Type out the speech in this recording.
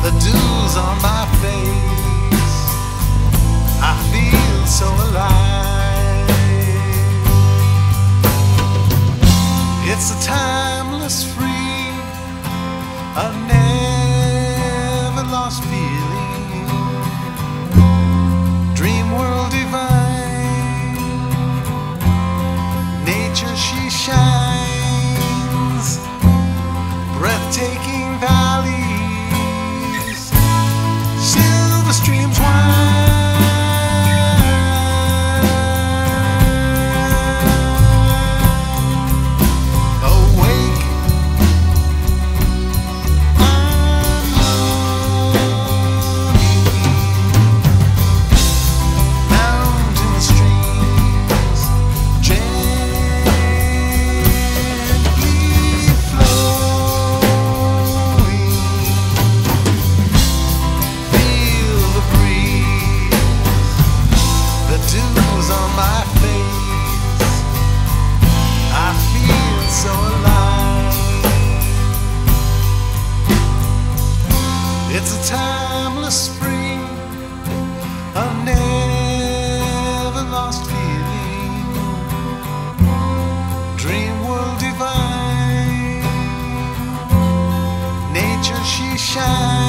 the dews on my face. I feel so alive. It's a timeless, free, a never lost feeling. Dream world divine. Nature, she shines. Breathtaking valleys, silver streams wind. Awake, mountain streams gently flowing. Feel the breeze, the dews on my face. I feel so alive. It's a timeless spring, a never lost feeling. Dream world divine. Nature, she shines.